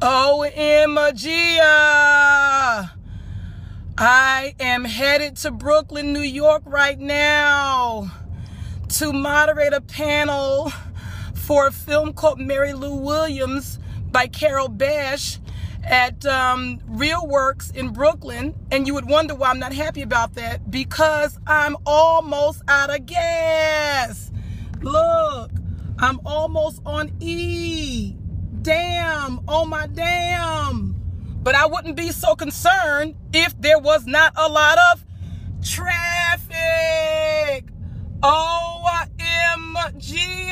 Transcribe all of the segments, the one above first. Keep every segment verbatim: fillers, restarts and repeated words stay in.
O M G I am headed to Brooklyn, New York right now to moderate a panel for a film called Mary Lou Williams by Carol Bash at um, Real Works in Brooklyn. And you would wonder why I'm not happy about that, because I'm almost out of gas. Look, I'm almost on E. Damn, oh my damn. But I wouldn't be so concerned if there was not a lot of traffic. O M G.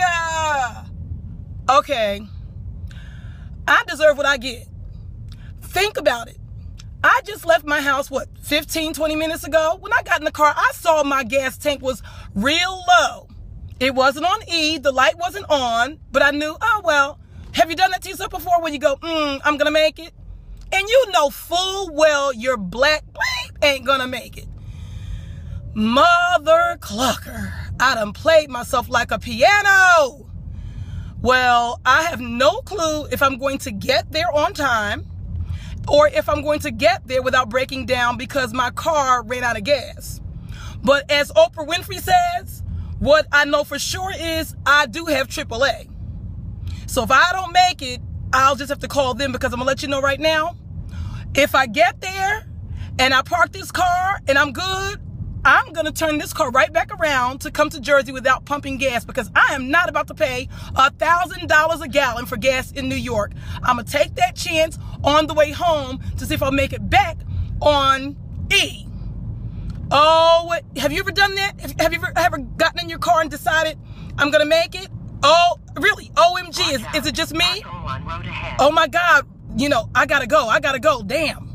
Okay, I deserve what I get. Think about it. I just left my house, what, fifteen, twenty minutes ago? When I got in the car, I saw my gas tank was real low. It wasn't on E, the light wasn't on, but I knew, oh, well, have you done that to yourself before where you go, mm, I'm going to make it? And you know full well your black bleep ain't going to make it. Mother clucker. I done played myself like a piano. Well, I have no clue if I'm going to get there on time or if I'm going to get there without breaking down because my car ran out of gas. But as Oprah Winfrey says, what I know for sure is I do have triple A. So if I don't make it, I'll just have to call them, because I'm going to let you know right now, if I get there and I park this car and I'm good, I'm going to turn this car right back around to come to Jersey without pumping gas, because I am not about to pay one thousand dollars a gallon for gas in New York. I'm going to take that chance on the way home to see if I'll make it back on E. Oh, have you ever done that? Have you ever, ever gotten in your car and decided, I'm going to make it? Oh, really? O M G, is, is it just me? Oh my God. You know, I gotta go. I gotta go. Damn.